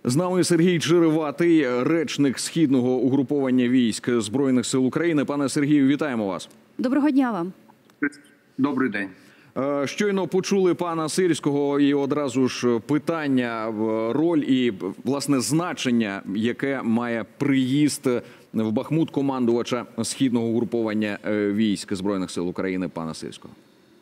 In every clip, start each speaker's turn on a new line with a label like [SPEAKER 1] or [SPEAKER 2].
[SPEAKER 1] З нами Сергій Череватий, речник Східного угруповання військ Збройних сил України. Пане Сергію, вітаємо вас.
[SPEAKER 2] Доброго дня вам.
[SPEAKER 3] Добрий день.
[SPEAKER 1] Щойно почули пана Сирського і одразу ж питання, роль і, власне, значення, яке має приїзд в Бахмут командувача Східного угруповання військ Збройних сил України пана Сирського.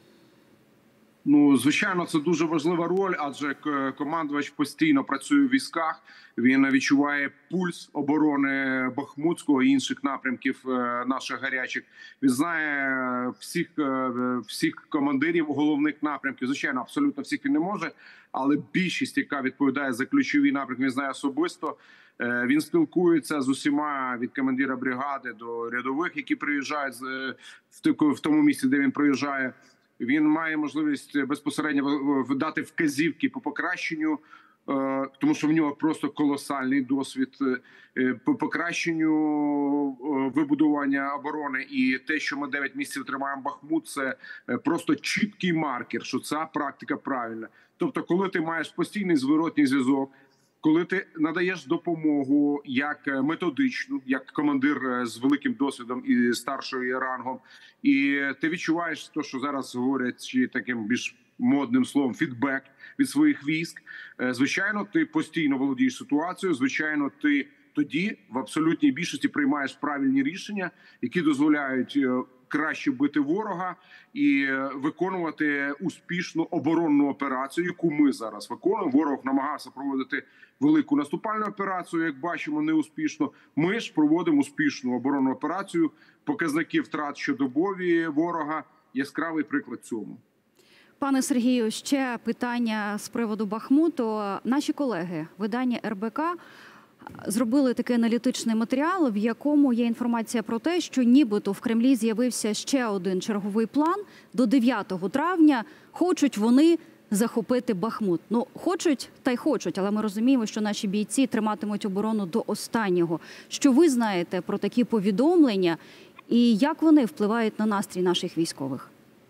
[SPEAKER 3] Ну, звичайно, це дуже важлива роль, адже командувач постійно працює в військах. Він відчуває пульс оборони Бахмутського і інших напрямків наших гарячих. Він знає всіх командирів головних напрямків. Звичайно, абсолютно всіх він не може, але більшість, яка відповідає за ключові напрямки, він знає особисто. Він спілкується з усіма від командира бригади до рядових, які приїжджають в тому місці, де він приїжджає. Він має можливість безпосередньо дати вказівки по покращенню, тому що в нього просто колосальний досвід по покращенню вибудування оборони. І те, що ми 9 місяців тримаємо Бахмут, це просто чіткий маркер, що ця практика правильна. Тобто, коли ти маєш постійний зворотній зв'язок, коли ти надаєш допомогу як методичну, як командир з великим досвідом і старшою рангом, і ти відчуваєш те, що зараз говорять таким більш модним словом фідбек від своїх військ, звичайно, ти постійно володієш ситуацією, звичайно, ти тоді в абсолютній більшості приймаєш правильні рішення, які дозволяють краще бити ворога і виконувати успішну оборонну операцію, яку ми зараз виконуємо. Ворог намагався проводити велику наступальну операцію, як бачимо, неуспішно. Ми ж проводимо успішну оборонну операцію. Показники втрат щодобові ворога – яскравий приклад цьому.
[SPEAKER 2] Пане Сергію, ще питання з приводу Бахмуту. Наші колеги, видання РБК, зробили такий аналітичний матеріал, в якому є інформація про те, що нібито в Кремлі з'явився ще один черговий план. До 9 травня хочуть вони захопити Бахмут. Ну, хочуть та й хочуть, але ми розуміємо, що наші бійці триматимуть оборону до останнього. Що ви знаєте про такі повідомлення і як вони впливають на настрій наших військових?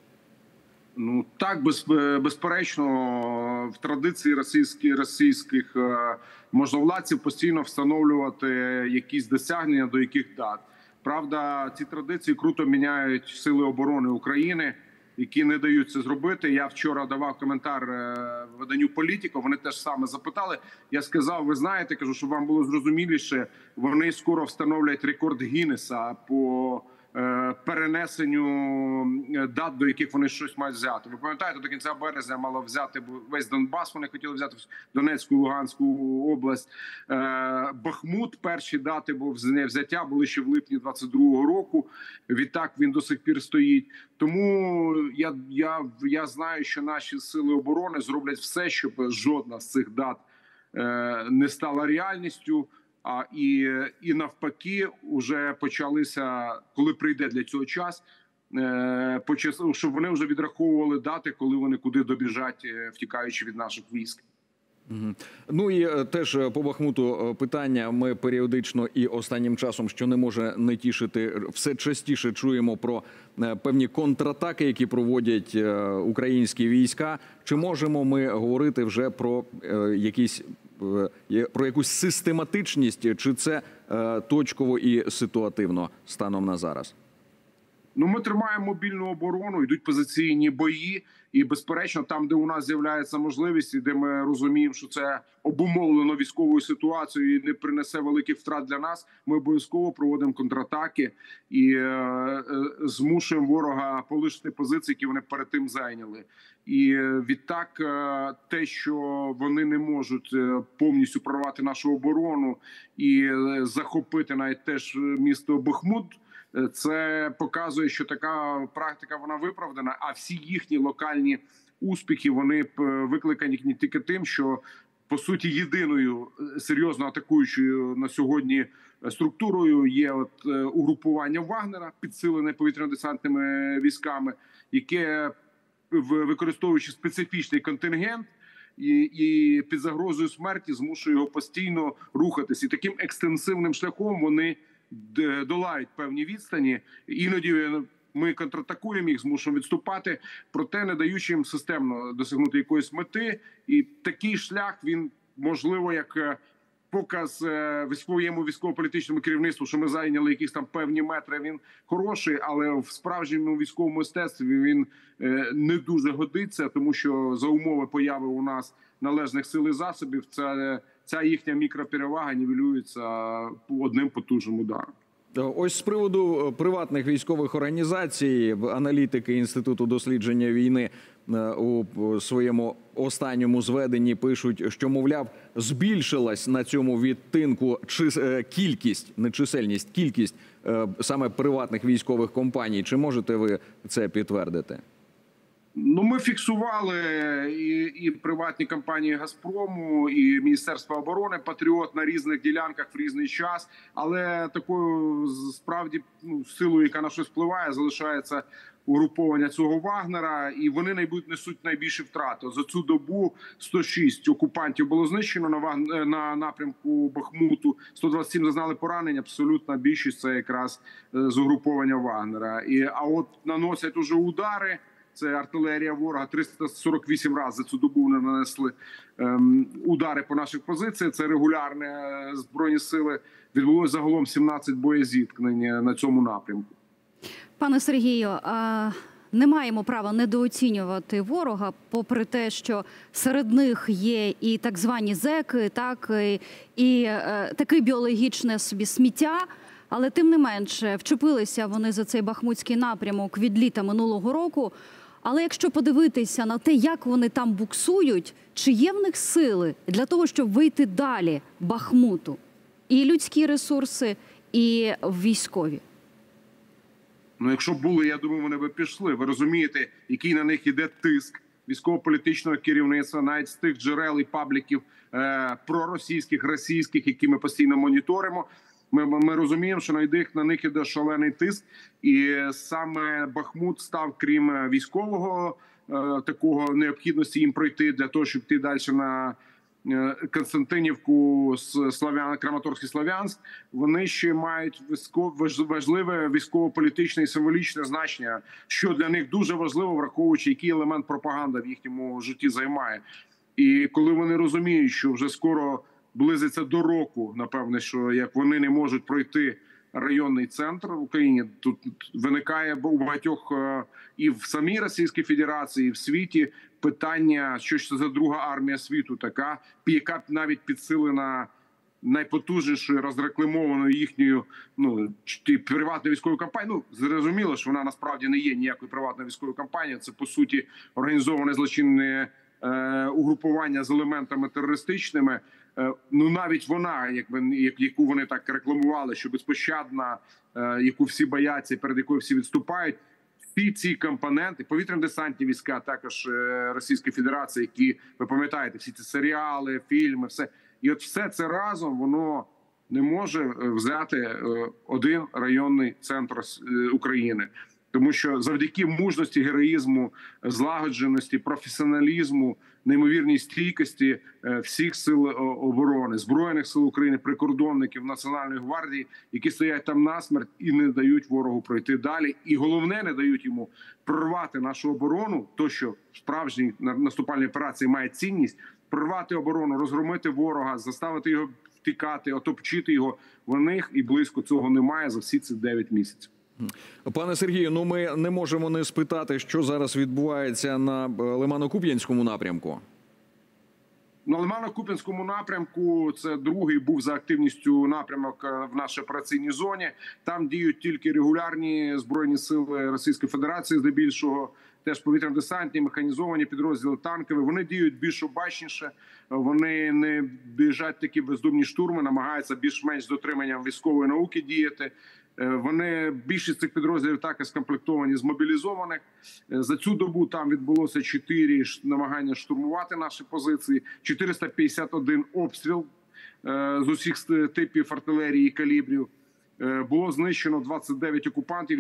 [SPEAKER 3] Ну так, безперечно, в традиції російських можновладців постійно встановлювати якісь досягнення до яких дат. Правда, ці традиції круто міняють Сили оборони України, які не дають це зробити. Я вчора давав коментар виданню «Політико», вони теж саме запитали. Я сказав, ви знаєте, кажу, щоб вам було зрозуміліше, вони скоро встановлять рекорд Гіннеса по перенесенню дат, до яких вони щось мають взяти. Ви пам'ятаєте, до кінця березня мало взяти весь Донбас, вони хотіли взяти Донецьку, Луганську область. Бахмут, перші дати взяття були ще в липні 22-го року. Відтак він до сих пір стоїть. Тому я знаю, що наші сили оборони зроблять все, щоб жодна з цих дат не стала реальністю. І навпаки, вже почалися, коли прийде для цього час, щоб вони вже відраховували дати, коли вони куди добіжать, втікаючи від наших військ.
[SPEAKER 1] Ну і теж по Бахмуту питання. Ми періодично і останнім часом, що не може не тішити, все частіше чуємо про певні контратаки, які проводять українські війська. Чи можемо ми говорити вже про якусь систематичність, чи це точково і ситуативно станом на зараз?
[SPEAKER 3] Ну, ми тримаємо мобільну оборону, йдуть позиційні бої. І, безперечно, там, де у нас з'являється можливість, і де ми розуміємо, що це обумовлено військовою ситуацією і не принесе великих втрат для нас, ми обов'язково проводимо контратаки і змушуємо ворога полишити позиції, які вони перед тим зайняли. І відтак те, що вони не можуть повністю прорвати нашу оборону і захопити навіть теж місто Бахмут, це показує, що така практика, вона виправдана, а всі їхні локальні успіхи, вони викликані не тільки тим, що, по суті, єдиною серйозно атакуючою на сьогодні структурою є угрупування Вагнера, підсилене повітряно-десантними військами, яке, використовуючи специфічний контингент, і під загрозою смерті змушує його постійно рухатись. І таким екстенсивним шляхом вони долають певні відстані. Іноді ми контратакуємо їх, змушуємо відступати, проте не даючи їм системно досягнути якоїсь мети. І такий шлях, він, можливо, як показ своєму військово-політичному керівництву, що ми зайняли якісь там певні метри, він хороший, але в справжньому військовому мистецтві він не дуже годиться, тому що за умови появи у нас належних сил і засобів ця їхня мікроперевага нівелюється одним потужним ударом.
[SPEAKER 1] Ось з приводу приватних військових організацій, аналітики Інституту дослідження війни у своєму останньому зведенні пишуть, що, мовляв, збільшилась на цьому відтинку кількість, не чисельність, кількість саме приватних військових компаній. Чи можете ви це підтвердити?
[SPEAKER 3] Ну, ми фіксували і приватні компанії «Газпрому», і Міністерства оборони «Патріот» на різних ділянках в різний час. Але такою, справді, силою, яка на щось впливає, залишається угруповання цього Вагнера. І вони несуть найбільші втрати. За цю добу 106 окупантів було знищено на напрямку Бахмуту, 127 зазнали поранень. Абсолютна більшість – це якраз з угруповання Вагнера. А от наносять уже удари. Це артилерія ворога, 348 разів за цю добу вони нанесли удари по наших позиціях. Це регулярні збройні сили. Відбулося загалом 17 боєзіткнень на цьому напрямку.
[SPEAKER 2] Пане Сергію, не маємо права недооцінювати ворога, попри те, що серед них є і так звані зеки, так, і таке біологічне собі сміття. Але тим не менше, вчепилися вони за цей бахмутський напрямок від літа минулого року. Але якщо подивитися на те, як вони там буксують, чи є в них сили для того, щоб вийти далі Бахмуту? І людські ресурси, і військові?
[SPEAKER 3] Ну, якщо б були, я думаю, вони б пішли. Ви розумієте, який на них іде тиск військово-політичного керівництва, навіть з тих джерел і пабліків проросійських, російських, які ми постійно моніторимо. Ми розуміємо, що на них іде шалений тиск, і саме Бахмут став, крім військового такого необхідності їм пройти для того, щоб йти далі на Константинівку, Краматорськ і Слов'янськ. Вони ще мають важливе військово-політичне і символічне значення, що для них дуже важливо, враховуючи, який елемент пропаганда в їхньому житті займає. І коли вони розуміють, що вже скоро близиться до року, напевне, що як вони не можуть пройти районний центр в Україні, тут виникає у багатьох і в самій Російській Федерації, і в світі питання, що це за друга армія світу така, яка навіть підсилена найпотужнішою, розрекламованою їхньою приватною військовою кампанією. Ну, зрозуміло, що вона насправді не є ніякою приватною військовою кампанією. Це, по суті, організоване злочинне угрупування з елементами терористичними. Ну, навіть вона, яку вони так рекламували, що безпощадна, яку всі бояться, перед якою всі відступають, всі ці компоненти, повітряно-десантні війська, також Російської Федерації, які, ви пам'ятаєте, всі ці серіали, фільми, все. І от все це разом, воно не може взяти один районний центр України. Тому що завдяки мужності, героїзму, злагодженості, професіоналізму, неймовірній стійкості всіх сил оборони, Збройних сил України, прикордонників, Національної гвардії, які стоять там насмерть і не дають ворогу пройти далі. І головне, не дають йому прорвати нашу оборону, то що в справжній наступальній операції має цінність, прорвати оборону, розгромити ворога, заставити його втікати, отопчити його. В них і близько цього немає за всі ці 9 місяців.
[SPEAKER 1] Пане Сергію, ну ми не можемо не спитати, що зараз відбувається на Лимано-Куп'янському напрямку.
[SPEAKER 3] На Лимано-Куп'янському напрямку це другий був за активністю напрямок в нашій операційній зоні. Там діють тільки регулярні збройні сили Російської Федерації, здебільшого теж повітряно-десантні, механізовані підрозділи, танкові. Вони діють більш обачніше, вони не біжать такі бездумні штурми, намагаються більш-менш з дотриманням військової науки діяти. Більшість цих підрозділів також скомплектовані з мобілізованих. За цю добу там відбулося 4 намагання штурмувати наші позиції, 451 обстріл з усіх типів артилерії і калібрів. Було знищено 29 окупантів,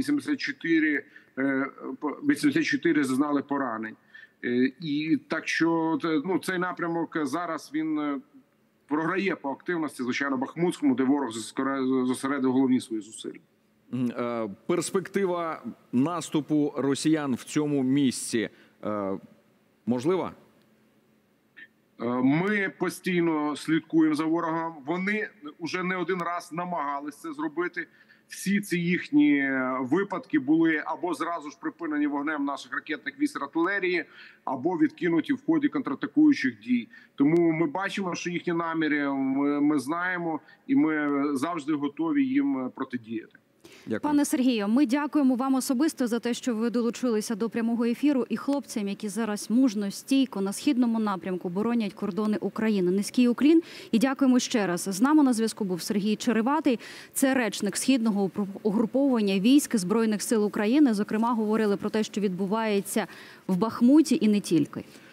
[SPEAKER 3] 84 зазнали поранень. І так що цей напрямок зараз він програє по активності, звичайно, Бахмутському, де ворог зосередив головні свої зусилля.
[SPEAKER 1] Перспектива наступу росіян в цьому місці можлива?
[SPEAKER 3] Ми постійно слідкуємо за ворогом. Вони вже не один раз намагалися це зробити. Всі ці їхні випадки були або зразу ж припинені вогнем наших ракетних військ артилерії, або відкинуті в ході контратакуючих дій. Тому ми бачимо, що їхні наміри ми знаємо, і ми завжди готові їм протидіяти.
[SPEAKER 1] Дякую.
[SPEAKER 2] Пане Сергію, ми дякуємо вам особисто за те, що ви долучилися до прямого ефіру, і хлопцям, які зараз мужно, стійко на східному напрямку боронять кордони України. Низький уклін. І дякуємо ще раз. З нами на зв'язку був Сергій Череватий. Це речник східного угруповання військ Збройних сил України. Зокрема, говорили про те, що відбувається в Бахмуті і не тільки.